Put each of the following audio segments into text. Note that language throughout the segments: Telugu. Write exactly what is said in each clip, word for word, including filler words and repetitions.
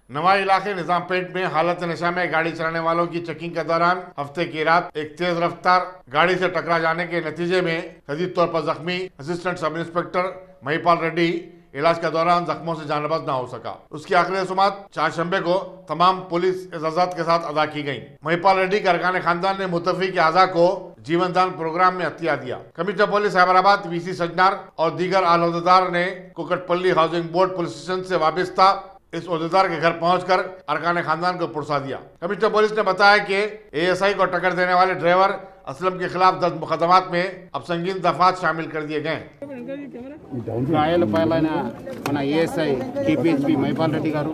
नवाई इलाके निजामपेट में हालत नशा में गाड़ी चलाने वालों की चेकिंग के दौरान हफ्ते की रात एक तेज रफ्तार गाड़ी से टकरा जाने के नतीजे में शदीद तौर पर जख्मी assistant sub inspector Mahipal Reddy इलाज के दौरान जख्मों से जानबज न हो सका। उसकी आखिरी रसूमात चारशंबे को तमाम पुलिस एजाजात के साथ अदा की गयी। महिपाल रेड्डी के अरकान खानदान ने मुतफी के आज़ा को जीवन दान प्रोग्राम में हत्या दिया। Commissioner police Hyderabad VC Sajjanar और दीगर आलौदेदार ने Kukatpally housing board police station से वाबस्ता इस ओहदेदार के घर पहुंचकर अरकान खानदान को पुरसा दिया। कमिश्नर पुलिस ने बताया कि एएसआई को टक्कर देने वाले ड्राइवर असलम के खिलाफ दर्ज मुकदमात में अब संगीन दफात शामिल कर दिए गए। గాయాల పాలైన మన ఏఎస్ఐ టీపీహెచ్పి మైపాల్ రెడ్డి గారు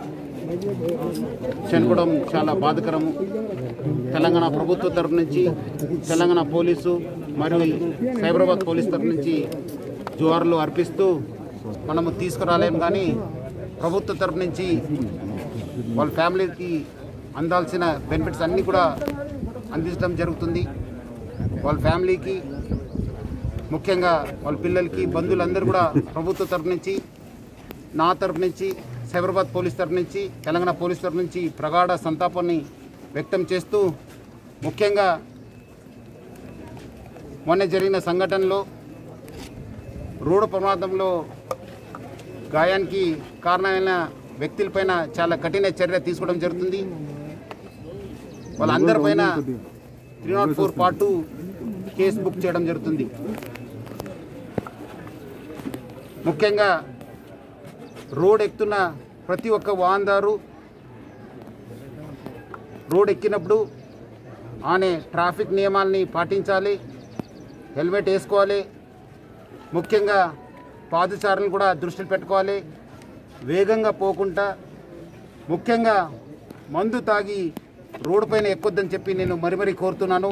చనిపోవడం చాలా బాధాకరము. తెలంగాణ ప్రభుత్వ తరఫు నుంచి, తెలంగాణ పోలీసు మరియు సైబరాబాద్ పోలీస్ తరఫు నుంచి జోహార్లు అర్పిస్తూ మనము తీసుకురాలేము, కానీ ప్రభుత్వ తరఫు నుంచి వాళ్ళ ఫ్యామిలీకి అందాల్సిన బెనిఫిట్స్ అన్నీ కూడా అందించడం జరుగుతుంది. వాళ్ళ ఫ్యామిలీకి ముఖ్యంగా వాళ్ళ పిల్లలకి బంధువులందరూ కూడా ప్రభుత్వ తరఫు నుంచి, నా తరఫు నుంచి, సైబరాబాద్ పోలీస్ తరఫు నుంచి, తెలంగాణ పోలీస్ తరఫు నుంచి ప్రగాఢ సంతాపాన్ని వ్యక్తం చేస్తూ, ముఖ్యంగా మొన్న జరిగిన సంఘటనలో రోడ్డు ప్రమాదంలో గాయానికి కారణమైన వ్యక్తులపైన చాలా కఠిన చర్య తీసుకోవడం జరుగుతుంది. వాళ్ళందరిపైన three not four part two case book చేయడం జరుగుతుంది. ముఖ్యంగా రోడ్ ఎక్కుతున్న ప్రతి ఒక్క వాహనదారు రోడ్ ఎక్కినప్పుడు ఆనే ట్రాఫిక్ నియమాలని పాటించాలి, హెల్మెట్ వేసుకోవాలి. ముఖ్యంగా పాదచారులను కూడా దృష్టిలో పెట్టుకోవాలి, వేగంగా పోకుండా. ముఖ్యంగా మందు తాగి రోడ్డు పైన ఎక్కొద్దని చెప్పి నేను మరి మరీ కోరుతున్నాను.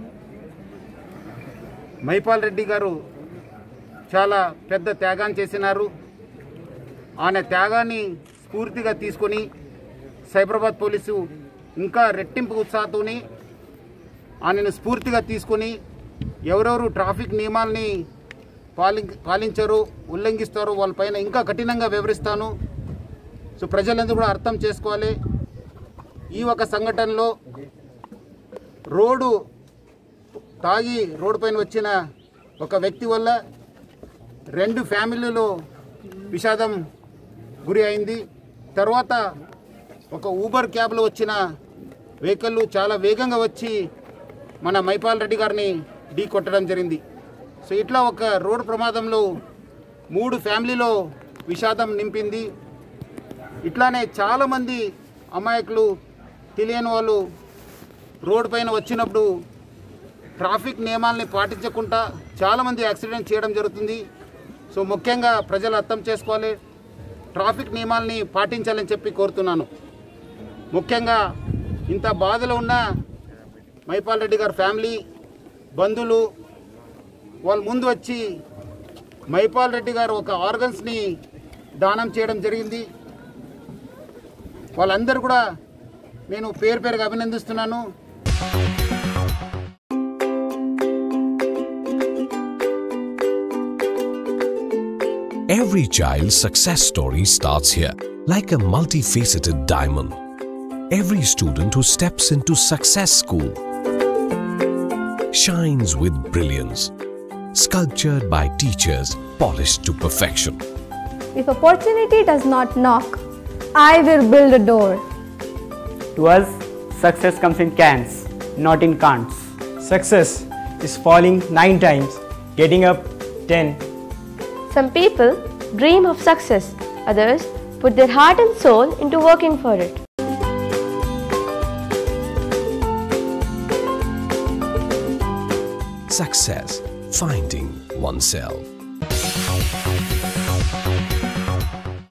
మైపాల్ రెడ్డి గారు చాలా పెద్ద త్యాగాన్ని చేసినారు. ఆయన త్యాగాన్ని స్ఫూర్తిగా తీసుకొని సైబరాబాద్ పోలీసు ఇంకా రెట్టింపు ఉత్సాహంతోని ఆయనను స్ఫూర్తిగా తీసుకొని ఎవరెవరు ట్రాఫిక్ నియమాల్ని పాలి పాలించారో ఉల్లంఘిస్తారో వాళ్ళపైన ఇంకా కఠినంగా వివరిస్తాను. సో ప్రజలందరూ కూడా అర్థం చేసుకోవాలి. ఈ ఒక సంఘటనలో రోడ్డు తాగి రోడ్డు పైన వచ్చిన ఒక వ్యక్తి వల్ల రెండు ఫ్యామిలీలో విషాదం గురి అయింది. తర్వాత ఒక ఊబర్ క్యాబ్లో వచ్చిన వెహికల్ చాలా వేగంగా వచ్చి మన మైపాల్ రెడ్డి గారిని ఢీ కొట్టడం జరిగింది. సో ఇట్లా ఒక రోడ్డు ప్రమాదంలో మూడు ఫ్యామిలీలో విషాదం నింపింది. ఇట్లానే చాలామంది అమాయకులు తెలియని వాళ్ళు రోడ్డు పైన వచ్చినప్పుడు ట్రాఫిక్ నియమాలని పాటించకుండా చాలామంది యాక్సిడెంట్ చేయడం జరుగుతుంది. సో ముఖ్యంగా ప్రజలు అర్థం చేసుకోవాలి, ట్రాఫిక్ నియమాలని పాటించాలని చెప్పి కోరుతున్నాను. ముఖ్యంగా ఇంత బాధలో ఉన్న మైపాల్ రెడ్డి గారి ఫ్యామిలీ బంధువులు వాళ్ళు ముందు వచ్చి మైపాల్ రెడ్డి గారు ఒక ఆర్గన్స్ని దానం చేయడం జరిగింది. వాళ్ళందరూ కూడా నేను పేరు పేరుగా అభినందిస్తున్నాను. Every child's success story starts here, like a multifaceted diamond. Every student who steps into Success School shines with brilliance, sculptured by teachers polished to perfection. If opportunity does not knock, I will build a door. To us, success comes in cans, not in can'ts. Success is falling nine times, getting up ten. Some people dream of success, others put their heart and soul into working for it. Success, finding oneself.